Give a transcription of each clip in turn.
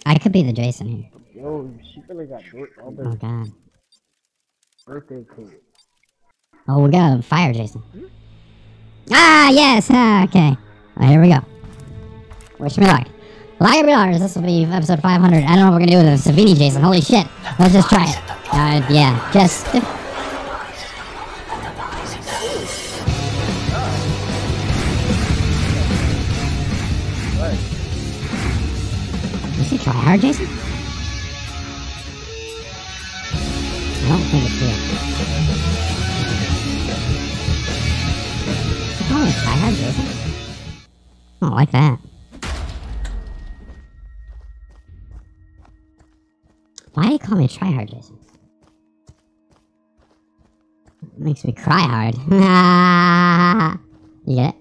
I could be the Jason here. Yo, she really got all the Oh god. birthday cake. Oh, we got a fire Jason. Ah, yes! Ah, okay. Well, here we go. Wish me luck. Like and this will be episode 500. I don't know what we're gonna do with a Savini Jason. Holy shit. Let's just try it. Yeah, just... Is he try hard, Jason? I don't think it's real. Oh, try hard, Jason? I don't like that. Why do you call me tryhard, Jason? It makes me cry hard. You get it?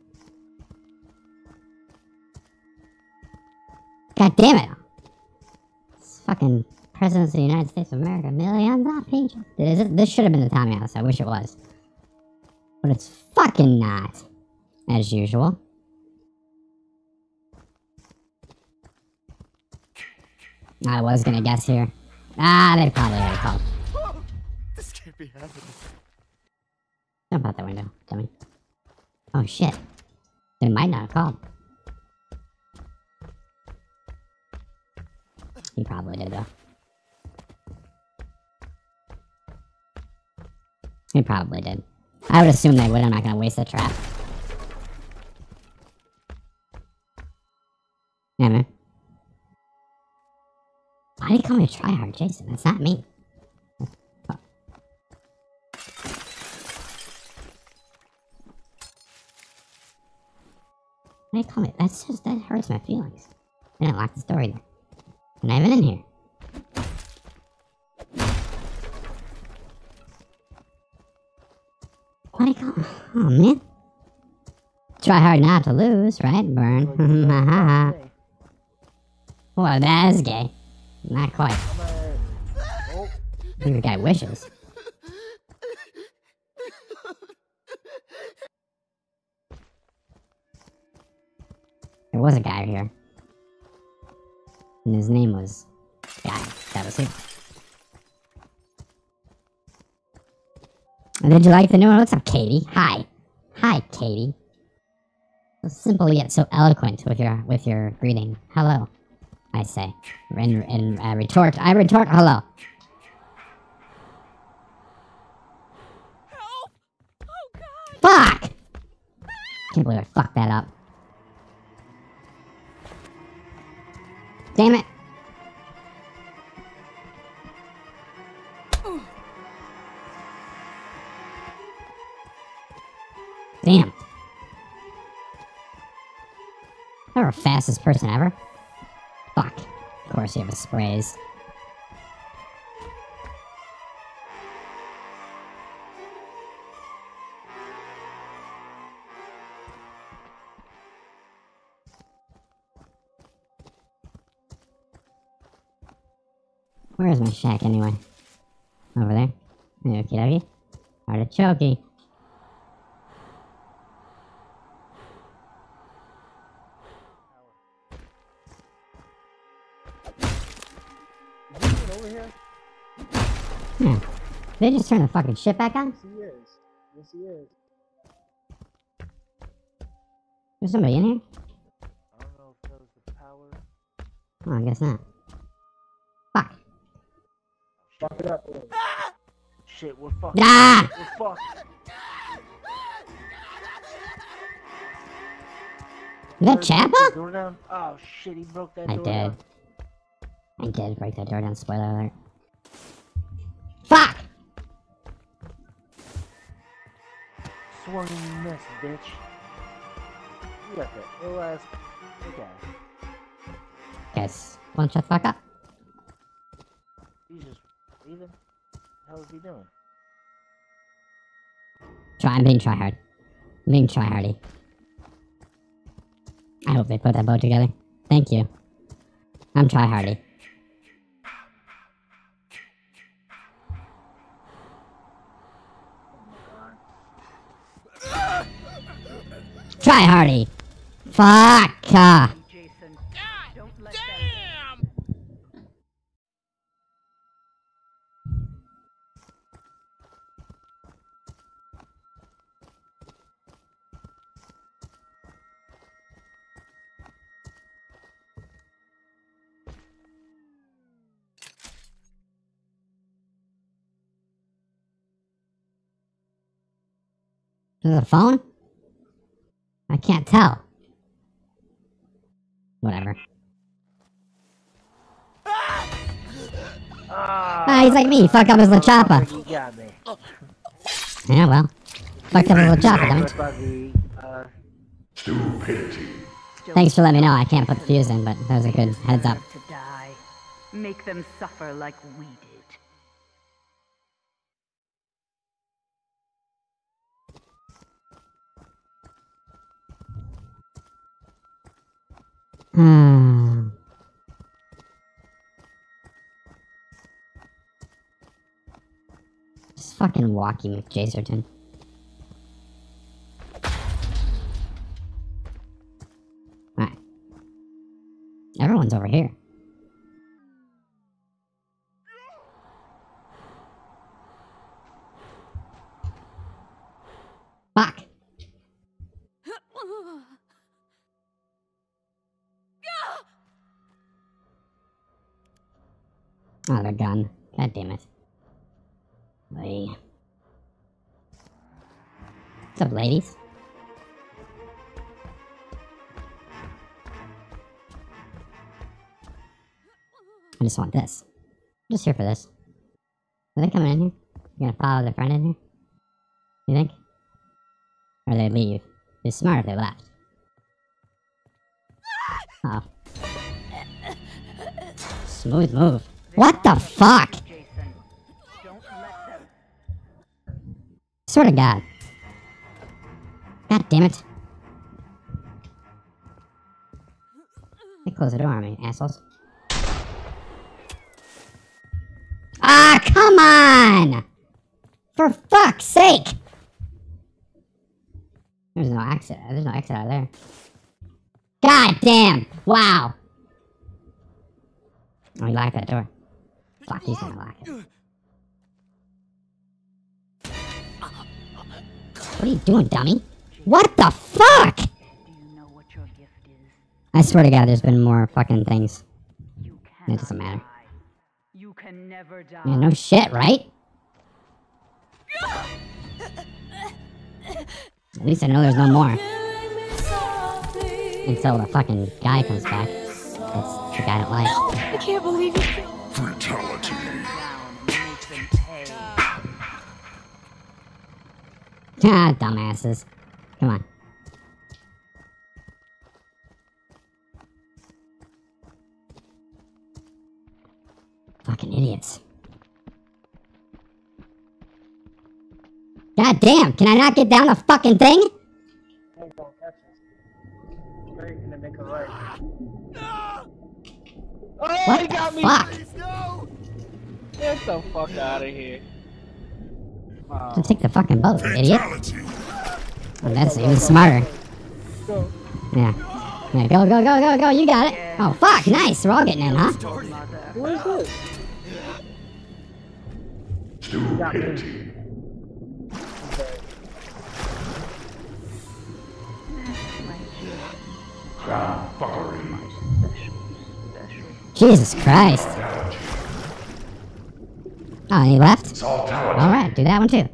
God damn it! It's fucking President of the United States of America. Millions of people. This should have been the Tommy House. I wish it was. But it's fucking not. As usual. I was gonna guess here. Ah, they probably already called. This can't be happening. Jump out the window, dummy. Oh shit. They might not have called. He probably did though. He probably did. I would assume they would. I'm not gonna waste the trap. Yeah, man. Why do you call me a tryhard, Jason? That's not me. Why do you call me? That hurts my feelings. I didn't lock the door either. I'm not even in here. Why do you call me? Oh, man. Try hard not to lose, right? Burn. Well, that is gay. Not quite. I think the guy wishes. There was a guy here. And his name was... Guy. That was him. And did you like the new one? What's up, Katie? Hi. Hi, Katie. So simple yet so eloquent with your greeting. Hello. I say. In retort, I retort hello. Help! Oh god! Fuck! Can't believe I fucked that up. Damn it. Damn. You're the fastest person ever. Fuck. Of course you have a sprays. Where is my shack anyway? Over there. Okie dokie. Artichoke. Over here? Yeah. They just turn the fucking shit back on? Yes, he is. Yes, he is. There's somebody in here? I don't know if that was the power. Oh, I guess not. Fuck. Fuck it up. Ah! Shit, we're fucked. Ah! We're fucked. Is that Chappa? Door down. Oh shit, he broke that I door did. down. I did break that door down, spoiler alert. Fuck! Swung and you missed, bitch. You got that little ass. Okay. Guys, wanna shut the fuck up? He's just leaving. What the hell is he doing? I'm being tryhard. I'm being tryhardy. I hope they put that boat together. Thank you. I'm tryhardy. Tryhardy! Fuck! Jason, God don't let damn! There's a phone? I can't tell. Whatever. Ah, he's like me. He fucked up his La Chapa. You got me. Yeah, well. Fucked up his La Chapa, damn it. Buggy, Stupidity. Thanks for letting me know. I can't put the fuse in, but that was a good heads up. To die. Make them suffer like we did. Hmm. Just fucking walkie McJaserton. Alright. Everyone's over here. Fuck. Oh, they're gone. God damn it. Hey. What's up, ladies? I just want this. I'm just here for this. Are they coming in here? You gonna follow their friend in here? You think? Or they leave? It's smart if they left. Uh oh. Smooth move. What the fuck? Jason, don't let them. Swear to God. God damn it. They close the door on me, assholes. Ah, come on! For fuck's sake! There's no exit. There's no exit out of there. God damn! Wow! Oh, he locked that door. Fuck, he's gonna lock it. What are you doing, dummy? What the fuck? Do you know what your gift is? I swear to God, there's been more fucking things. You It cannot doesn't matter. die. You can never die. Yeah, no shit, right? At least I know there's no more. Until the fucking guy comes back. It's the guy that lies. I can't believe it. Fatality. Down and make them pay. Ah, dumbasses. Come on. Fucking idiots. God damn, can I not get down the fucking thing? Ain't gonna catch us. Straight in the nick of right. Oh, What he the got me! fuck? Get the fuck out of here. So take the fucking boat, you idiot. Fatality. Oh, that's even smarter. Go. Yeah. Yeah, go, go, go, go, go, you got it. Oh, fuck, nice. We're all getting in, huh? Mother. Who is this? Stupidity. Okay. Fuckery. Jesus Christ. Oh, and he left? Saltality. Alright, do that one too.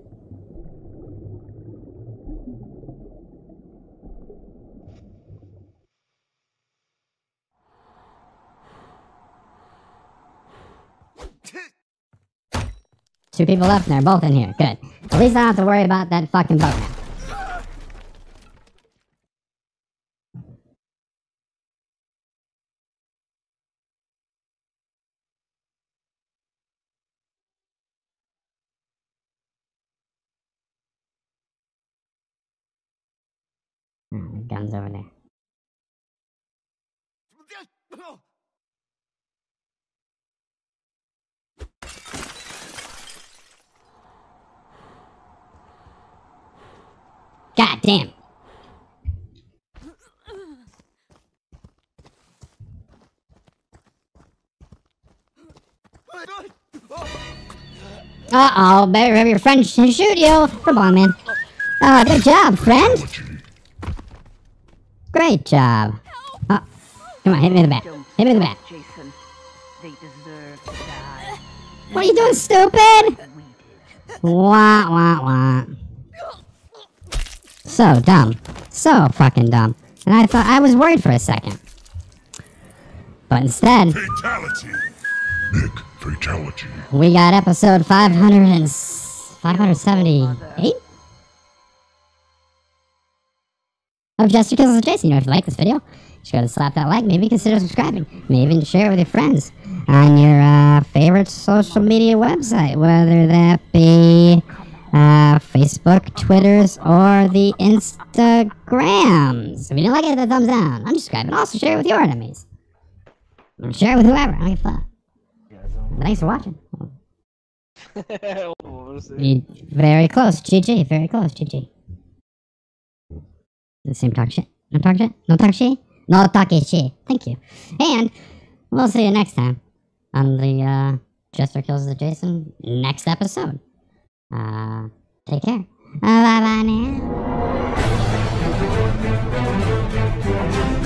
Two people left and they're both in here. Good. At least I don't have to worry about that fucking boat now. Oh, the gun's over there. God damn. Uh-oh, better have your friend shoot you. Come on, man. Oh, good job, friend. Great job. Oh, come on, hit me in the back. Don't Hit me in the back. stop, Jason. They deserve to die. What are you doing, stupid? We did. Wah, wah, wah. So dumb. So fucking dumb. And I was worried for a second. But instead, Fatality. Nick, fatality. we got episode 578 of Jester Kills Jason. You know, if you like this video, just go to slap that like, maybe consider subscribing, maybe even share it with your friends on your favorite social media website, whether that be Facebook, Twitters, or the Instagrams. If you didn't like it, hit the thumbs down. Unsubscribe, and also share it with your enemies. Or share it with whoever. I don't give a fuck. But thanks for watching. Very close, GG. Very close, GG. The same talk shit. No talk shit? No talk shit? No talk shit. Thank you. And we'll see you next time on the Jester Kills the Jason next episode. Take care. Bye bye now.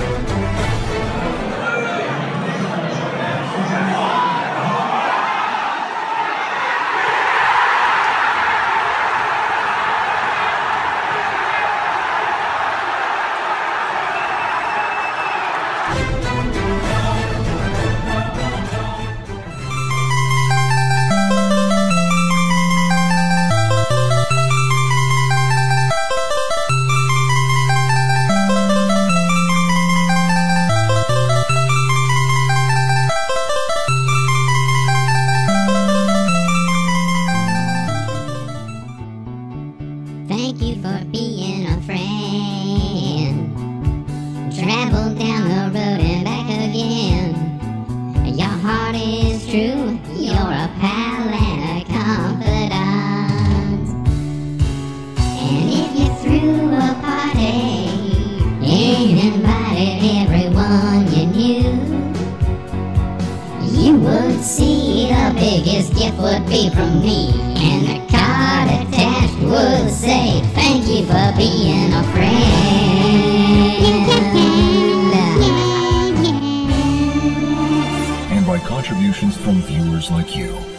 Thank you for being a friend. Travel down the road and back again. Your heart is true, you're a pal and a confidant. And if you threw a party and invited everyone you knew, you would see the biggest gift would be from me, and the card attached would say, thank you for being a friend. And by contributions from viewers like you.